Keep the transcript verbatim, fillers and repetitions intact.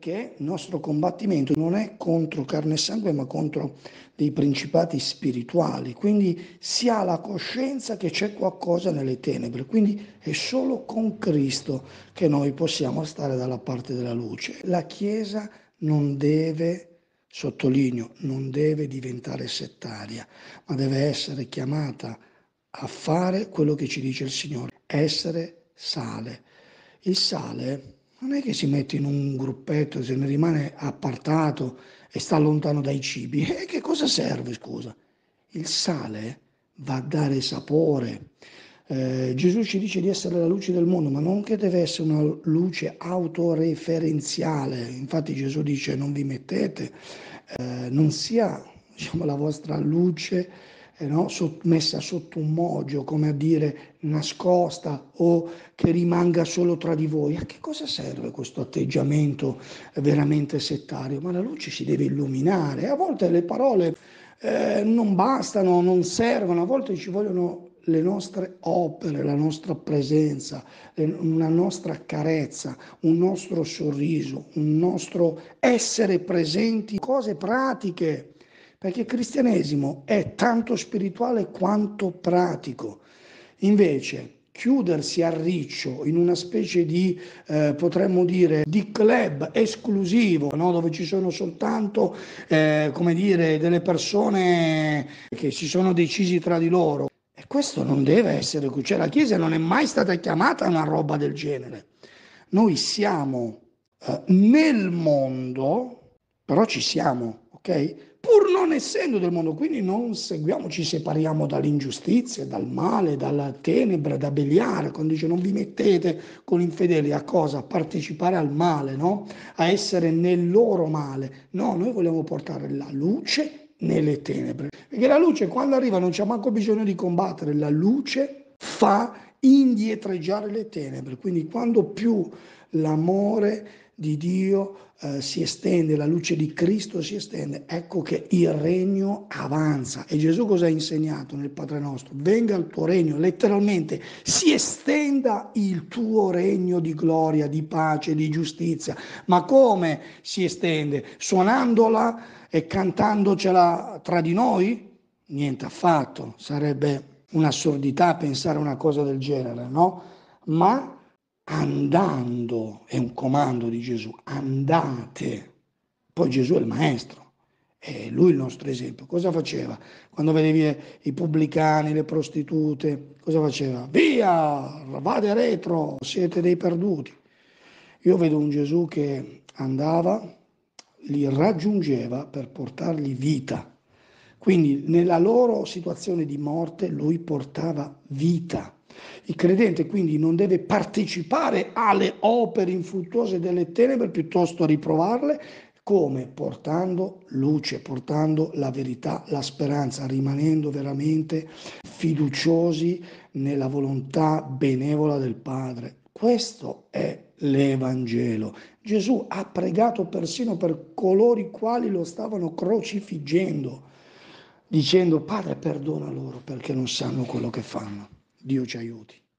perché il nostro combattimento non è contro carne e sangue, ma contro dei principati spirituali. Quindi si ha la coscienza che c'è qualcosa nelle tenebre, quindi è solo con Cristo che noi possiamo stare dalla parte della luce. La Chiesa non deve, sottolineo, non deve diventare settaria, ma deve essere chiamata a fare quello che ci dice il Signore, essere sale. Il sale non è che si mette in un gruppetto, se ne rimane appartato e sta lontano dai cibi. E che cosa serve, scusa? Il sale va a dare sapore. Eh, Gesù ci dice di essere la luce del mondo, ma non che deve essere una luce autoreferenziale. Infatti Gesù dice non vi mettete, eh, non sia, diciamo, la vostra luce eh, no, sott- messa sotto un mogio, come a dire nascosta o che rimanga solo tra di voi. A che cosa serve questo atteggiamento veramente settario? Ma la luce si deve illuminare. A volte le parole eh, non bastano, non servono, a volte ci vogliono le nostre opere, la nostra presenza, una nostra carezza, un nostro sorriso, un nostro essere presenti, cose pratiche, perché il cristianesimo è tanto spirituale quanto pratico. Invece chiudersi a riccio in una specie di, eh, potremmo dire, di club esclusivo, no? Dove ci sono soltanto, eh, come dire, delle persone che si sono decisi tra di loro. E questo non deve essere così, cioè la Chiesa non è mai stata chiamata a una roba del genere. Noi siamo eh, nel mondo, però ci siamo, ok? Pur non essendo del mondo, quindi non seguiamo, ci separiamo dall'ingiustizia, dal male, dalla tenebra, da Beliare, quando dice non vi mettete con infedeli, a cosa? A partecipare al male, no? A essere nel loro male. No, noi vogliamo portare la luce nelle tenebre, perché la luce quando arriva non c'è manco bisogno di combattere, la luce fa indietreggiare le tenebre, quindi quando più l'amore di Dio eh, si estende, la luce di Cristo si estende, ecco che il regno avanza. E Gesù cosa ha insegnato nel Padre nostro? Venga il tuo regno, letteralmente si estenda il tuo regno di gloria, di pace, di giustizia. Ma come si estende? Suonandola e cantandocela tra di noi? Niente affatto, sarebbe un'assurdità pensare una cosa del genere, no? Ma andando, è un comando di Gesù, andate. Poi Gesù è il maestro, è lui il nostro esempio. Cosa faceva? Quando vedevi i pubblicani, le prostitute, cosa faceva? Via, vade retro, siete dei perduti. Io vedo un Gesù che andava, li raggiungeva per portargli vita. Quindi nella loro situazione di morte lui portava vita. Il credente quindi non deve partecipare alle opere infruttuose delle tenebre, piuttosto riprovarle, come? Portando luce, portando la verità, la speranza, rimanendo veramente fiduciosi nella volontà benevola del Padre. Questo è l'Evangelo. Gesù ha pregato persino per coloro i quali lo stavano crocifiggendo, dicendo: Padre, perdona loro perché non sanno quello che fanno. Dio ci aiuti.